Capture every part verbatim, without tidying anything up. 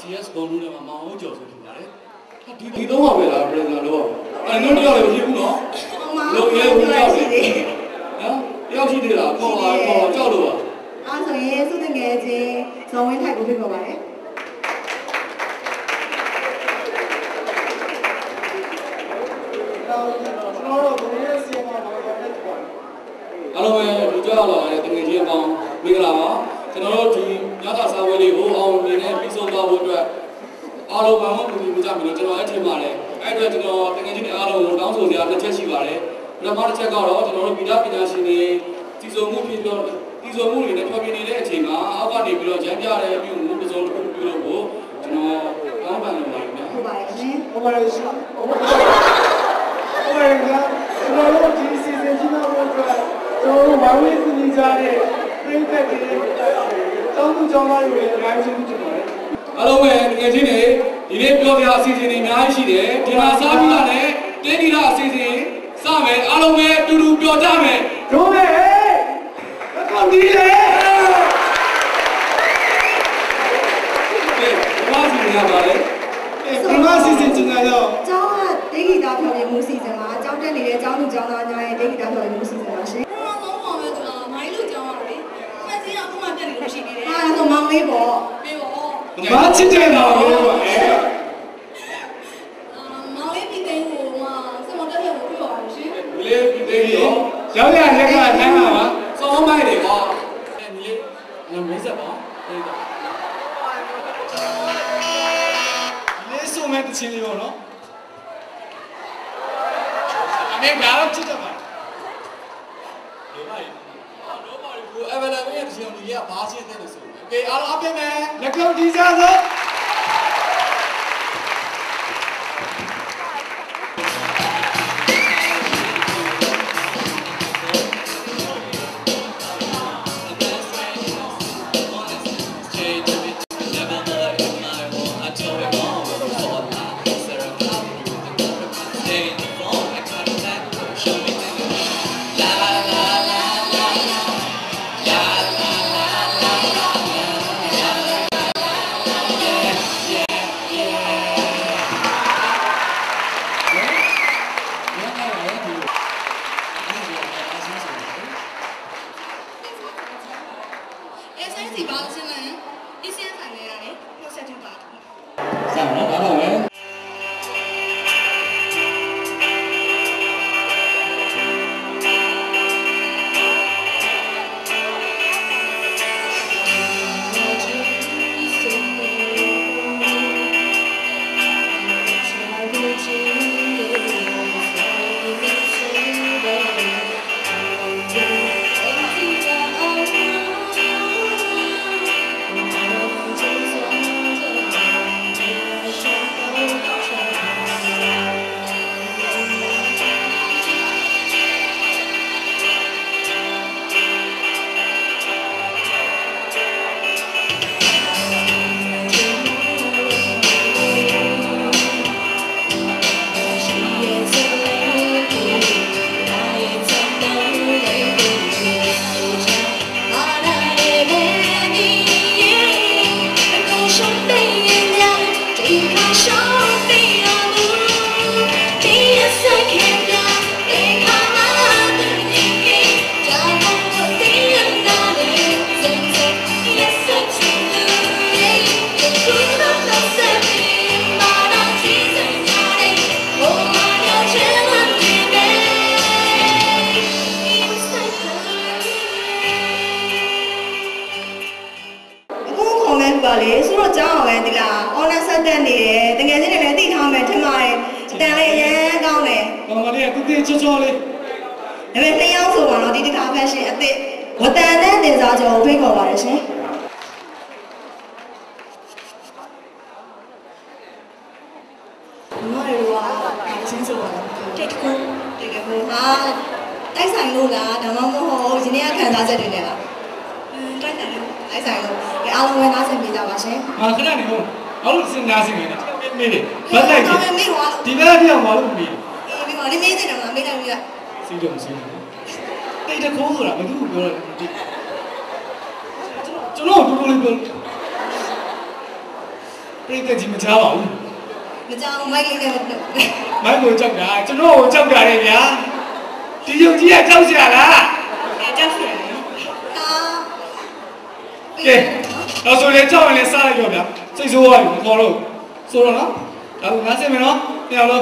S ဘုံလူနဲ့မှာမောင်အောင်ကျော်ဆိုထင်ပါတယ်ဒီဒီတော့ပါပဲလားပြည်စံလို့အဲ့တော့တော့လည်းမရှိဘူးနော်လုံးရဲဘူးကြောက်တယ်နော်တယောက်ရှိသေးလားခေါ်ပါခေါ်ကြောက်လို့ပါအားဆိုရင်စုတငယ်ချင်းဇော်ဝင်းထိုက်ကိုဖိတ်ခေါ်ပါတယ်အားလုံးပဲလူကြောက်လာတဲ့တငယ်ချင်းအပေါင်းမင်္ဂလာပါကျွန်တော်တို့ဒီညတာစာဝဲလေးကိုအောင်မြင်နဲ့ပြီးဆုံးသွားဖို့အတွက်အားလုံးပါမကူညီမှုကြပြီလို့ကျွန်တော်လည်းထင်ပါတယ်အဲ့အတွက်ကျွန်တော်တကယ်ချင်းအားလုံးကိုတောင်းဆိုစရာတစ်ချက်ရှိပါတယ်ပထမတစ်ချက်ကတော့ကျွန်တော်တို့ဗီဒါပညာရှင်တွေစီစုံမှုဖြစ်တော့စီစုံမှုတွေနဲ့ဖြောပြနေတဲ့အချိန်မှာအောက်ကနေပြီးတော့ရမ်းပြတဲ့ပြုမှုပစုံတစ်ခုပြုလို့ကိုကျွန်တော်တောင်းပန်လိုပါတယ်ခင်ဗျာဟုတ်ပါတယ်ရှင်ဟုတ်ပါတယ်ရှင်ဟုတ်ပါတယ်ဟုတ်ပါတယ်ခင်ဗျာကျွန်တော်တို့ဒီစီစဉ်ကြီးနာဖို့အတွက်ကျွန်တော်တို့ဝိုင်းဝန်းကူညီကြတဲ့ပြည်သက်တွေတောင်းသူကြောင်းသားတွေအများကြီးဖြစ်ပါတယ်အားလုံးပဲတကယ်ချင်းနေဒီနေ့ပြောပြအစီအစဉ်တွေအများကြီးရှိတယ်ဒီမှာစားပြီးတာနဲ့တင်းဒီတာအစီအစဉ်စမယ်အားလုံးပဲအတူတူပြောကြမယ်တို့ပဲအကောင့်ဒီလေဘာစီနေရပါလဲဒီမှာအစီအစဉ်ကျင်းရတော့ကျောင်းကဒေဂီတာဖြောပြမှုစီစဉ်မှာကျောင်းတက်နေတဲ့ကျောင်းသူကျောင်းသားများရဲ့ဒေဂီတာဖြောပြမှုစီစဉ်ပါရှင်ဘာမှမဟုတ်ပါဘူးဆိုတာမိုင်းလို့ကျောင်းရတယ်မှတ်စင်းအခုမှပြတ်နေလို့ရှိနေတယ်ဟာဆိုမောင်လေးပေါ့ပြေပေါ့ဘာချစ်တယ်တော့လို့ပါအဲမောင်လေးပြည်သိန်းကိုမှစမတက်ရကိုပြောပါရှင်ဒီလေးပြည်သိန်းရောရောက်ရလက်ကထမ်းပါပါစောင်းမိုက်တွေပေါ့အဲဒီလေးမင်းဆက်ပါအေးတော့လေးစုံမဲ့တချင်းလေးပေါ့နော်အမေကတော့ချစ်တယ်ပါဒီမိုက်တော့ပါဘူးအဗလာမင်းရဲ့တချင်းကြီးကဘာရှင်းတဲ့လို့ဆိုโอเคအားလုံးအပြည့်မယ်လက်ကောက်ဒီစားစို့ပါလေဆိုတော့ကြောင်းအောင်ပဲဒီလား online ဆက်တက်နေတယ်တကယ်ချင်းလည်းသိထားမယ်ထင်ပါတယ်တန်လေးအရင်ကောင်းတယ်ကောင်မလေးကတူတူချောချောလေးဒါပေမဲ့နှစ်ယောက်ဆိုတော့ဒီတခါ fashion အသစ်ဝတန်တဲ့တင်စားကြောကိုဖိတ်ခေါ်ပါတယ်ရှင်မမတို့ကချင်းဆိုပါတက်ကူတကယ်ကိုဟာတိုက်ဆိုင်လို့လားဒါမှမဟုတ်ဒီနေ့ကခံစားချက်တွေနဲ့လားတိုက်ဆိုင်လို့တိုက်ဆိုင်လို့ဒီအားလုံးပဲနားဆင်ပေးကြပါရှင်ဟာခဏနေဟုတ်ဘာလို့စဉ်းစားနေလဲမေးတယ်ဘယ်လိုက်လဲမေးပါဒီဘက်ပြောင်းဘာလို့မေးအေးမေးပါဒီမေးတယ်နော်မေးတယ်မေးရစီးတယ်စီးတယ်တိတ်တခိုးဆိုတာဘယ်သူ့ကိုပြောလဲကျွန်တော်တူတူလေးပြောပြိတ္တကြီးမချားပါဘူးမကြောက်မိုက်လေးနဲ့မလုပ်မိုက်ကိုကြောက်တာကျွန်တော်ကိုကြောက်တာလေဗျာဒီယုံကြီးကကြောက်စရာလားအဲကြောက်စရာဟာကဲတော့ဆိုရင်ကြောက်ရင်လည်းစားလိုက်ရောဗျာစိတ်ဆိုးသွားပြီမခေါ်တော့ဆိုတော့နော်ဒါကငါစင်မယ်နော်ပြန်အောင်လို့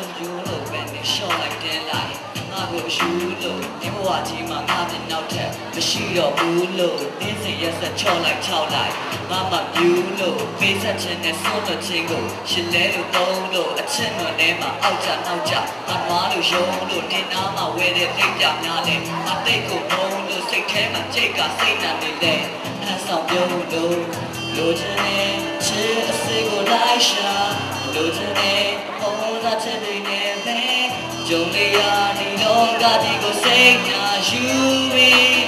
Short like that, like I go shoot, look, and watch him, I'm not in out there. မရှိတော့ဘူးလို့တင်းစင်ရက်ဆက်ချော့လိုက်ချောက်လိုက်မမပြူလို့ပေးဆက်ခြင်းနဲ့စွန့်လွတ်ခြင်းကိုရှင်လဲလို့သုံးလို့အချင်းတော်ထဲမှာအောက်ကြနောက်ကြအနွားလို့ယုံလို့နေနာမှာဝဲတဲ့တိတ်ပြများလဲအတိတ်ကိုမုန်းလို့စိတ်ထဲမှာကြိတ်ကစိတ်နာနေလဲအဆောင်ပြုံးလို့လိုချင်တဲ့ချစ်အစိကိုလိုက်ရှာလိုချင်တဲ့ဟောသာချစ်နေနေပဲကြုံနေရဒီလောကကြီးကိုစိတ်ညာယူပြီး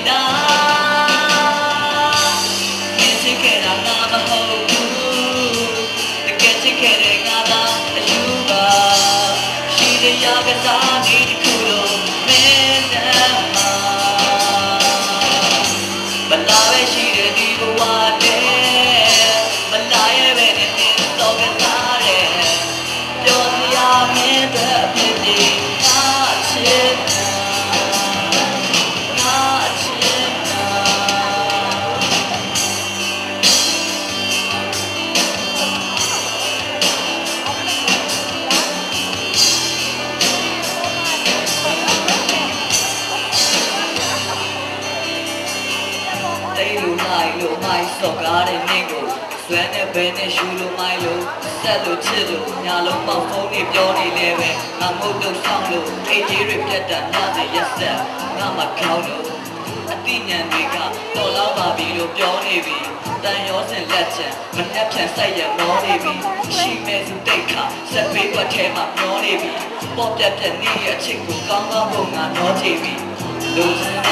လားမြင်ချစ်ခဲ့တာငါမဟုတ်ဘူးတကယ်ချစ်ခဲ့တဲ့ငါသာအယူပါရှိတဲ့ရကစားနေတစ်ခုလုံးမင်းနဲ့မှာမလာပဲရှိတဲ့ဒီဘဝနဲ့မလာရဲ့ပဲနဲ့တော့ကစားတယ်ပြောစရာမင်းတို့ဖြစ်ပြီးမိုင်းစော်ကားတဲ့နင့်ကိုဆွဲနဲ့ဘဲနဲ့ရှူလို့မိုင်းလို့ဆက်လို့ချစ်လို့ညာလုံးပေါက်ဖုံးနေပြောနေလဲပဲငါမဟုတ်တော့ဆောင်လို့အိတ်ကြီးတွေပြတ်တာညစီရက်ဆက်ငါမကောင်းလို့အတိညာဉ်တွေကတော်လောက်ပါပြီလို့ပြောနေပြီတန်ရောစင်လက်ချင်မနှက်ဖြန်ဆိုင်ရမောနေပြီရှိမဲစုတိတ်ခါဆက်ပေးွက်ထဲမှာမျောနေပြီပေါ်ပြတ်ပြတ်နေရဲ့အချစ်ကိုကောင်းကောင်းပုံငါနှောချပြီလူစင်